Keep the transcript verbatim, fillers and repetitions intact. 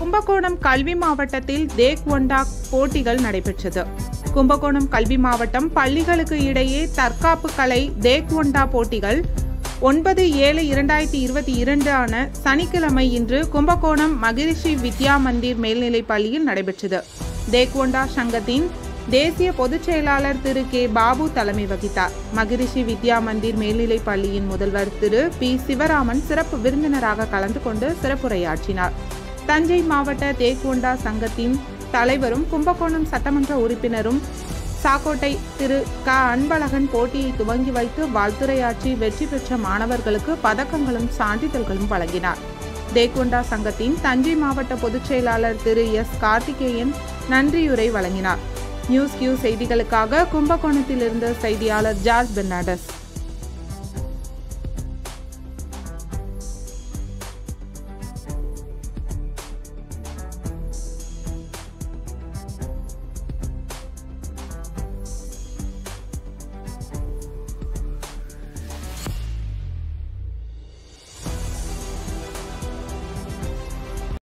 கும்பகோணம் கல்வி மாவட்டத்தில் தேக்வொண்டா போட்டிகள் நடைபெற்றது. கும்பகோணம் கல்வி மாவட்டம் பள்ளிகளுக்கு இடையே தற்காப்பு கலை தேக்வொண்டா போட்டிகள் ஒன்பது ஏழு இரண்டாயிரத்தி இருபத்தி இரண்டு ஆன சனிக்கிழமை இன்று கும்பகோணம் மகிரிஷி வித்யா மந்திர் மேல்நிலைப் பள்ளியில் நடைபெற்றது. தேக்வொண்டா சங்கத்தின் தேசிய பொதுச் செயலாளர் திரு கே பாபு தலைமை வகித்தார். மகிரிஷி வித்யா மந்திர் மேல்நிலைப் பள்ளியின் முதல்வர் திரு பி சிவராமன் சிறப்பு விருந்தினராக கலந்து கொண்டு சிறப்புரையாற்றினார். தஞ்சை மாவட்ட தேக்வொண்டா சங்கத்தின் தலைவரும் கும்பகோணம் சட்டமன்ற உறுப்பினரும் சாக்கோட்டை திரு க அன்பழகன் போட்டியை துவங்கி வைத்து வாழ்த்துரையாற்றி வெற்றி பெற்ற மாணவர்களுக்கு பதக்கங்களும் சான்றிதழ்களும் வழங்கினார். தேக்வொண்டா சங்கத்தின் தஞ்சை மாவட்ட பொதுச் செயலாளர் திரு எஸ் கார்த்திகேயன் நன்றியுரை வழங்கினார். நியூஸ் கியூ செய்திகளுக்காக கும்பகோணத்திலிருந்து செய்தியாளர் ஜார்ஜ் பெர்னாண்டஸ்.